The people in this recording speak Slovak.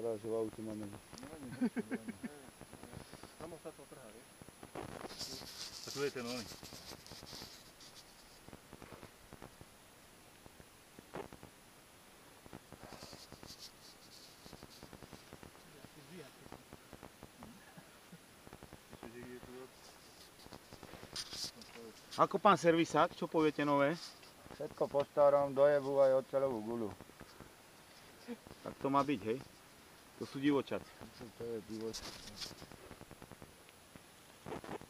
práve, že v aute máme. Samo sa to trhá, vieš? A tu je ten oný. Ako pán servisák, čo poviete nové? Všetko po starom, dojebu aj oceľovú guľu. Tak to má byť, hej? To sú divočaci. To je divočaci.